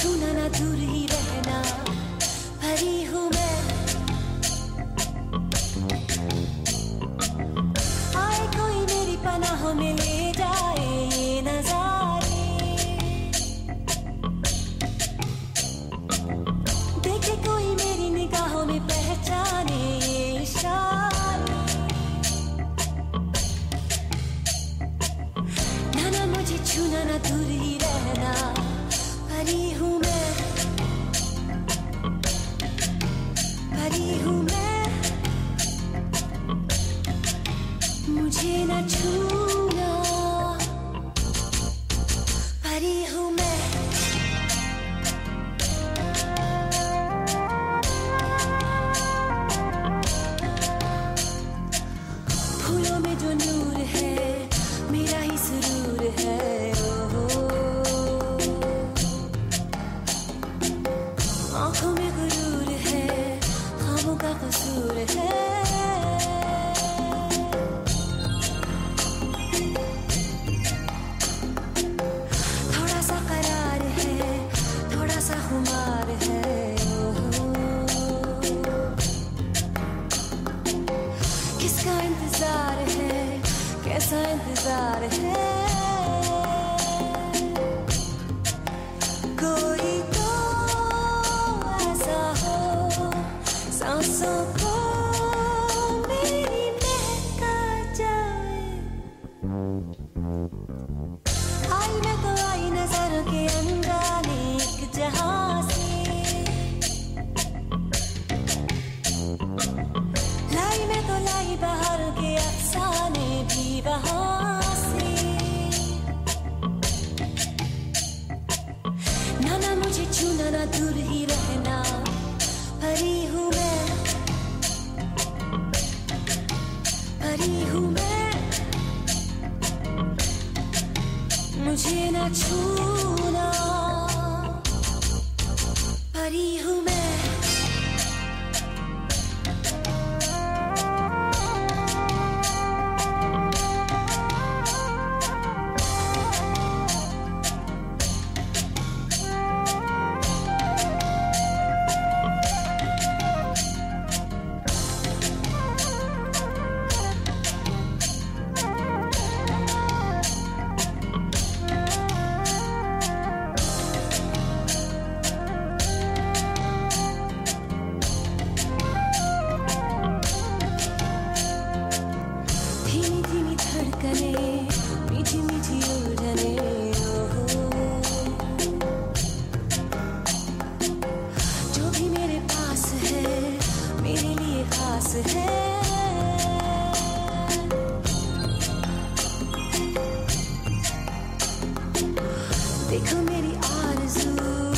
छूना ना दूर ही रहना, परी हूँ मैं। आए कोई मेरी पनाहों में ले जाए ये नजारे, देखे कोई मेरी निगाहों में पहचाने ये इशारे। ना ना मुझे छूना ना दूर ही रहना, परी हूँ मैं, परी हूँ मैं। मुझे ना छूना, परी हूँ मैं। फूलों में जो नूर है मेरा ही सुरूर है, आँखों में गुरूर है, ख्वाबों का कसूर है। थोड़ा सा करार है, थोड़ा सा खुमार है, किसका इंतजार है, कैसा इंतजार है। कोई तो ऐसा हो सांसों को मेरी महका जाए। आई मैं तो आई नजरों के अनजाने एक जहां से, लाई मैं तो लाई बाहर के अफसाने भी वहां से। ना ना मुझे छूना ना दूर ही रहना, परी हूँ मैं, परी हूँ मैं। मुझे ना छूना, परी हूँ मैं। मीठी मीठी उलझने, जो भी मेरे पास है मेरे लिए खास है। देखो मेरी आरज़ू